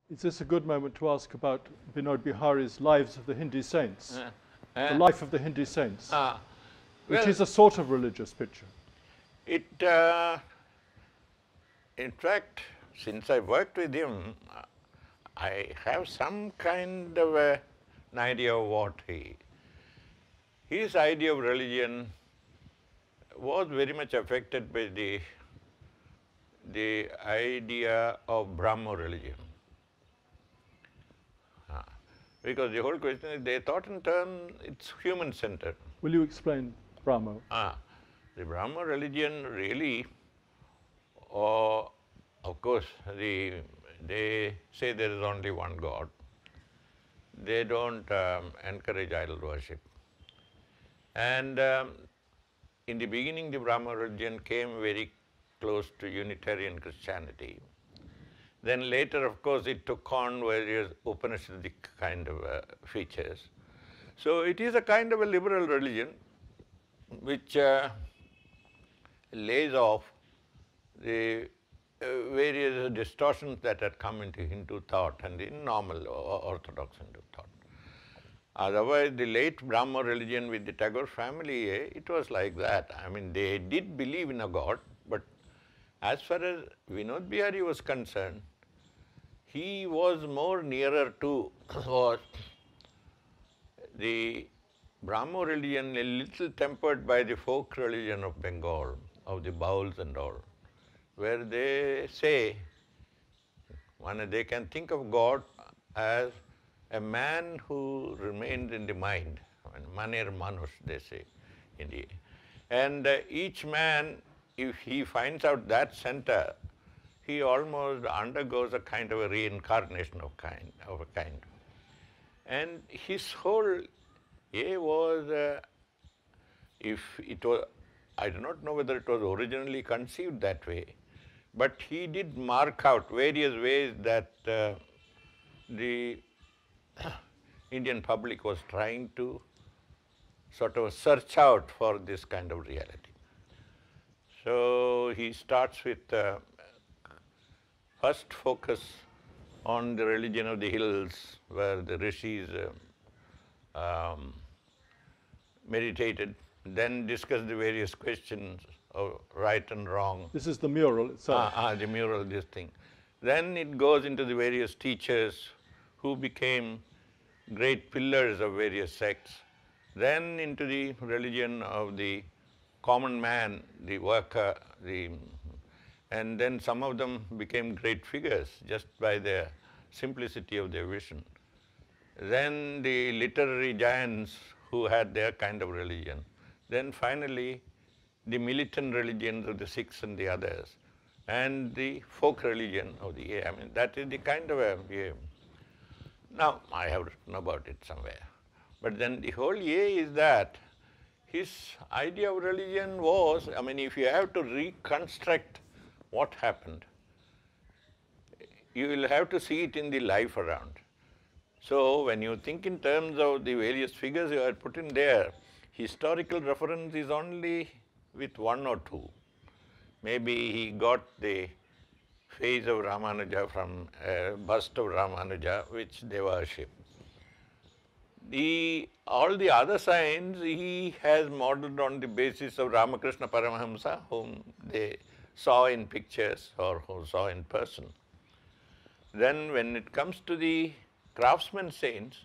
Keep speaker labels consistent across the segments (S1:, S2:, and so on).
S1: Is this a good moment to ask about Benode Behari's Lives of the Hindi Saints? The life of the Hindi saints, which is a sort of religious picture.
S2: It, in fact, since I worked with him, I have some kind of an idea of what his idea of religion was very much affected by the idea of Brahmo religion. Because the whole question is, they thought in terms, it's human-centered.
S1: Will you explain Brahmo?
S2: The Brahmo religion really, of course, they say there is only one God. They don't encourage idol worship. And in the beginning, the Brahmo religion came very close to Unitarian Christianity. Then later, of course, it took on various Upanishadic kind of features. So it is a kind of a liberal religion which lays off the various distortions that had come into Hindu thought and the normal orthodox Hindu thought. Otherwise, the late Brahmo religion with the Tagore family, it was like that. I mean, they did believe in a God, but as far as Benode Behari was concerned, he was more nearer to the Brahmo religion, a little tempered by the folk religion of Bengal, of the bauls and all, where they say, they can think of God as a man who remains in the mind, moner, manus, they say, and each man, if he finds out that center, he almost undergoes a kind of a reincarnation of a kind. And his whole was, if it was, I do not know whether it was originally conceived that way, but he did mark out various ways that the Indian public was trying to sort of search out for this kind of reality. So he starts with first focus on the religion of the hills, where the rishis meditated, then discussed the various questions of right and wrong.
S1: This is the mural itself.
S2: The mural, this thing. Then it goes into the various teachers who became great pillars of various sects. Then into the religion of the common man, the worker, and then some of them became great figures just by their simplicity of their vision. Then the literary giants who had their kind of religion. Then finally, the militant religions of the Sikhs and the others, and the folk religion of the I mean, that is the kind of a Now, I have written about it somewhere. But then the whole is that his idea of religion was, I mean, if you have to reconstruct what happened, you will have to see it in the life around. So when you think in terms of the various figures you have put in there, historical reference is only with one or two. Maybe he got the face of Ramanuja from a bust of Ramanuja, which they worship. All the other signs he has modeled on the basis of Ramakrishna Paramahamsa, whom they saw in pictures or who saw in person. Then when it comes to the craftsman saints,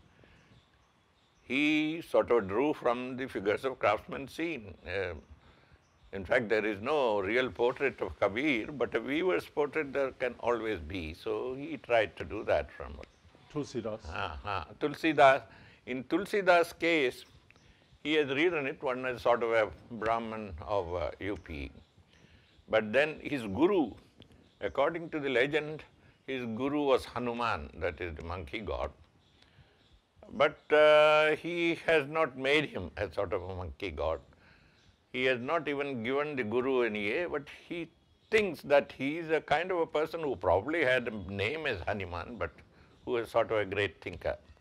S2: he sort of drew from the figures of craftsmen seen. In fact, there is no real portrait of Kabir, but a weaver's portrait there can always be. So he tried to do that from
S1: Tulsidas.
S2: Tulsidas. In Tulsidas' case, he has rewritten it, one is sort of a Brahman of UP. But then his guru, according to the legend, his guru was Hanuman, that is the monkey god. But he has not made him a sort of a monkey god. He has not even given the guru any but he thinks that he is a kind of a person who probably had a name as Hanuman, but who is sort of a great thinker.